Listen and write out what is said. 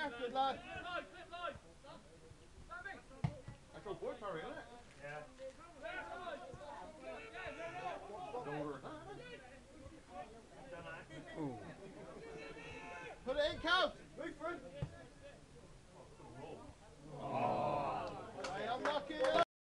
good lad. That's all good, Harry, isn't it? Yeah. Put it in, Coad.